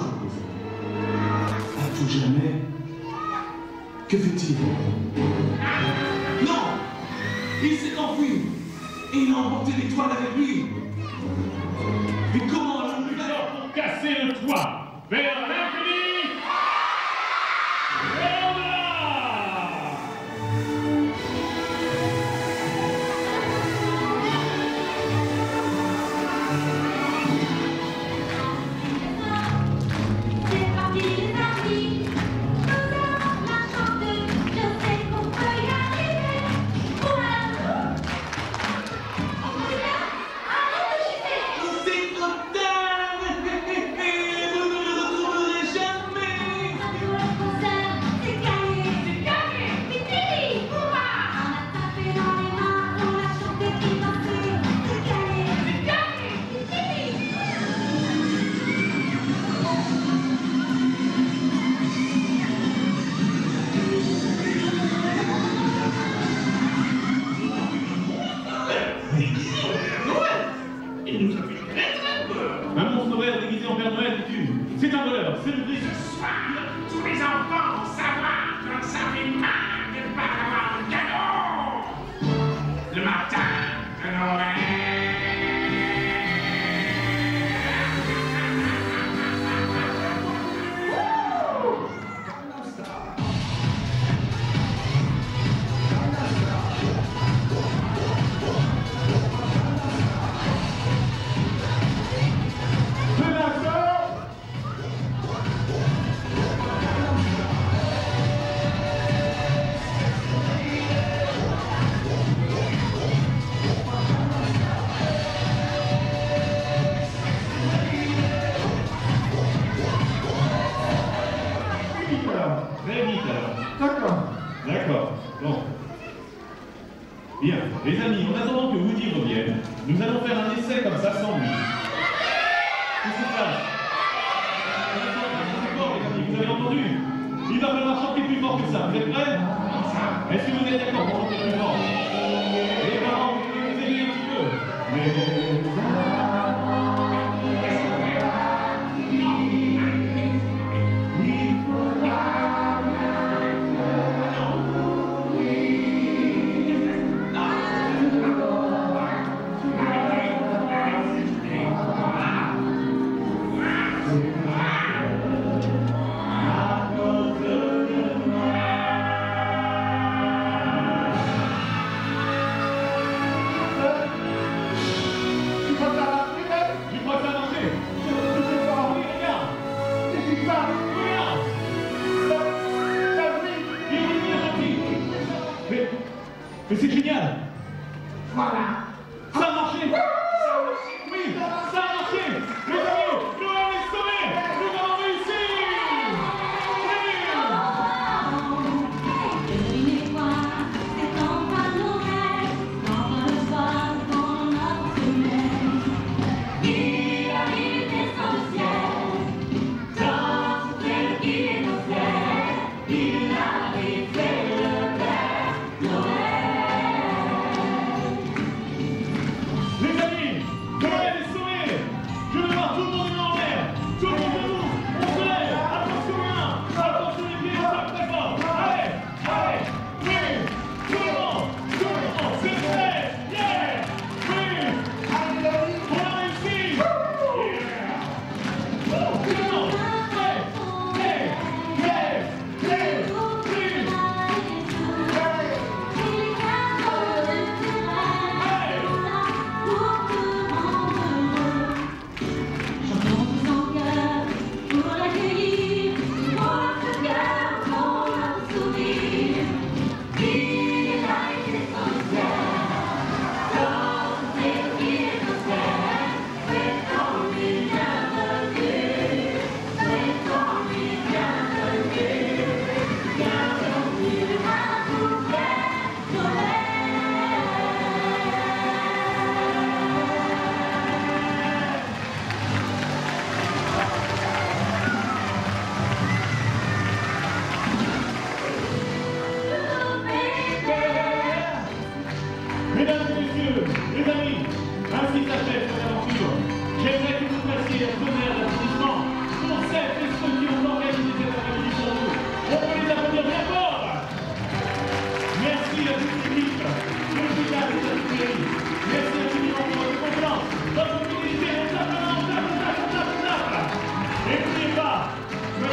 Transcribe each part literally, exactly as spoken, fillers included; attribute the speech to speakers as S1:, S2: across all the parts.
S1: chose. À tout jamais, que fait-il? Non! Il s'est enfui et il a emporté l'étoile avec lui. Mais comment allons-nous faire pour casser le toit vers l'infini? Vers là!
S2: C'est parti les amis, nous avons la chance de, je sais qu'on peut y arriver. Pour l'amour, on peut bien, arrête de chuter.
S1: C'est trop tard, vous ne le retrouverez jamais.
S2: Ça doit être concert, c'est gagné, c'est gagné. Vite, courage. On a tapé dans les mains, on a chanté et dansé, c'est gagné, c'est gagné. Vite.
S1: Il nous a fait très très peur. Un monstre vert déguisé en Père Noël, dis-tu? C'est un voleur, c'est le gris.
S3: Ce soir, tous les enfants vont savoir que ça fait mal de ne pas avoir de cadeau. Le matin de Noël.
S1: Très vite alors.
S4: D'accord.
S1: D'accord. Bon. Bien. Les amis, en attendant que Woody revienne, nous allons faire un essai comme ça sans lui. Qu'est-ce qui se passe? C'est fort, les amis, vous avez entendu? Il va falloir chanter plus fort que ça. Vous êtes prêts? Est-ce que vous êtes d'accord pour chanter plus fort? Les parents, vous pouvez nous aider un petit peu. Mais... Mais c'est génial!
S3: Voilà.
S1: Ça a marché! Ça a marché! Oui! Ça a marché! Les amis, Noël est sauvé! Nous avons réussi!
S2: Devinez quoi, c'est enfin Noël, enfin le soir dans notre semaine. Il arrive descend le ciel, dans ce ciel qui est au ciel. Il arrive, c'est le Père Noël.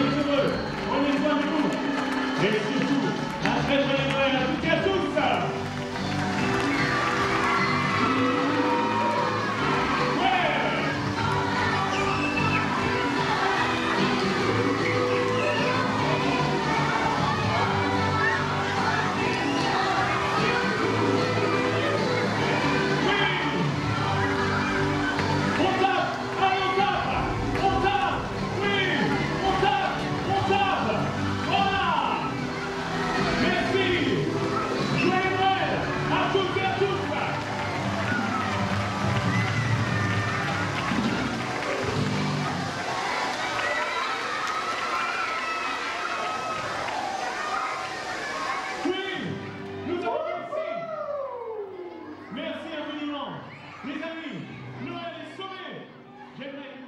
S4: soyez heureux, prenez soin de vous. Et surtout, un très joyeux Noël à toutes et à tous. Merci infiniment. Les amis, Noël est sauvé. J'aimerais